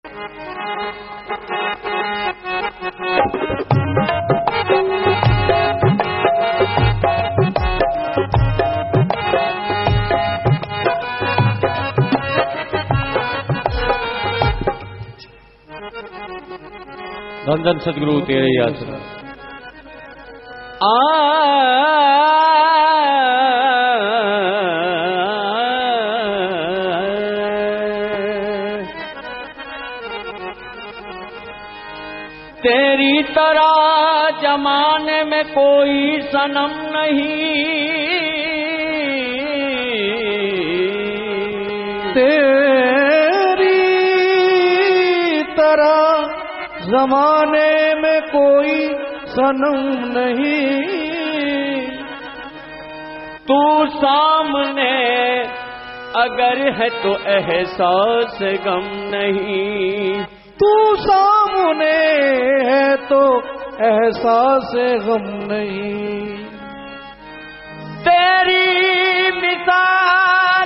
धन धन सदगुरु तेरे ही आसरा। तेरी तरह जमाने में कोई सनम नहीं, तेरी तरह जमाने में कोई सनम नहीं। तू सामने अगर है तो एहसास गम नहीं, तू सामने है तो एहसास गम नहीं। तेरी मिसाल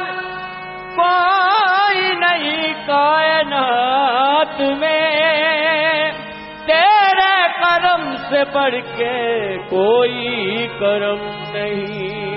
कोई नहीं कायनात में, तेरे करम से बढ़ के कोई करम नहीं।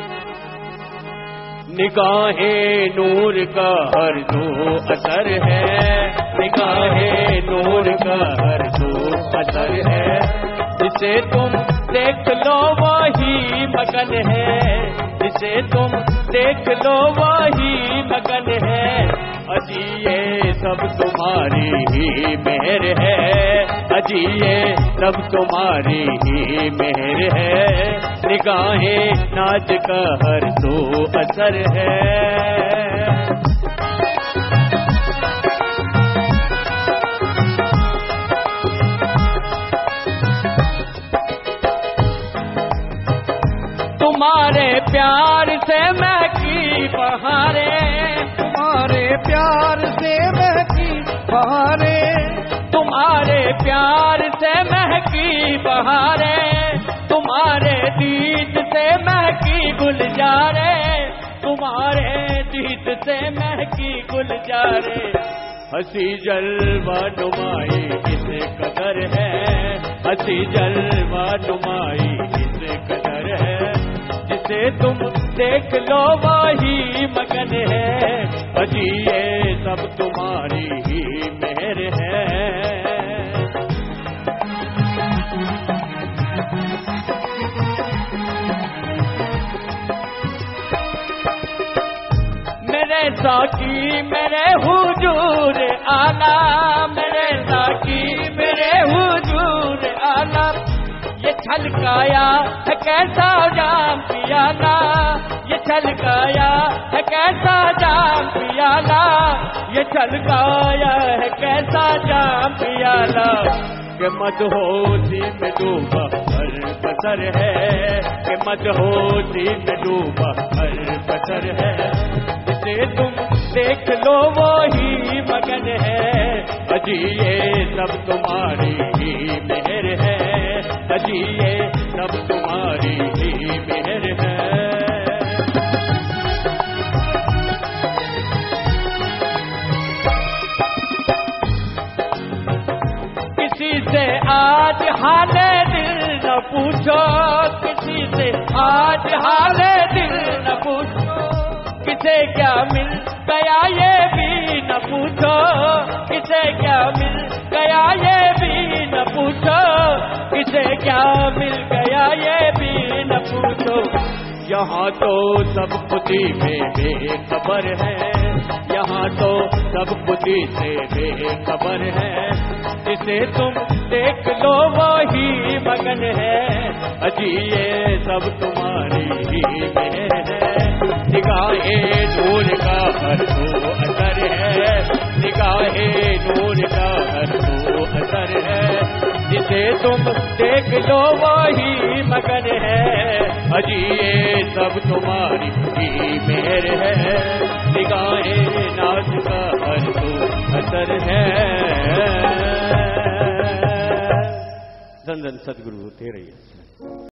निगाहे नूर का हर दो असर है, निगाहे नूर का हर दो असर है। जिसे तुम देख लो वही मगन है, जिसे तुम देख लो वही मगन है। अजी ये सब तुम्हारी ही मेहर है, अजी ये सब तुम्हारी ही मेहर है। निगाहें नाज का हर दो असर है। तुम्हारे प्यार से महकी बहारें, तुम्हारे प्यार से महकी बहारें, तुम्हारे प्यार से महकी बहारें। तुम्हारे दीद से महकी गुलजारें, तुम्हारे दीद से महकी गुलजारें। हंसी जलवा नुमाई किस कदर है, हंसी जलवा नुमाई किस कदर है। जिसे तुम देख लो वही मगन है, अजी ये सब तुम्हारी ही मेहर है। मेरे साकी मेरे हुजूर आला, मेरे साकी मेरे हुजूर आला। ये छलकाया है कैसा जाम पियाला, ये छलकाया है कैसा जाम पियाला, ये छलकाया है कैसा जाम पियाला। कि मदहोशी में डूबा हर बसर है, कि मदहोशी में डूबा हर बसर है। जिसे तुम देख लो वही मगन है, अजी ये सब तुम्हारी ही मेहर है, अजी ये सब तुम्हारी ही मेहर है। किसी से आज हाले दिल न पूछो, किसी से आज हाले दिल न पूछो। किसे क्या मिल गया ये भी न पूछो, किसे क्या मिल गया ये भी न पूछो, किसे क्या मिल गया ये भी न पूछो। यहाँ तो सब खुदी में बेखबर है, यहाँ तो सब खुदी से बेखबर है। जिसे तुम देख लो वही मगन है, अजी ये सब तुम्हारी ही मेहर है। निगाहे नूर का हर दो असर है, निगाहे नूर का हर दो असर है। जिसे तुम देख लो वही मगन है, अजी ये सब तुम्हारी ही मेहर है। निगाहे नाज का हर दो असर है। धन धन सदगुरु तेरे ही आसरा।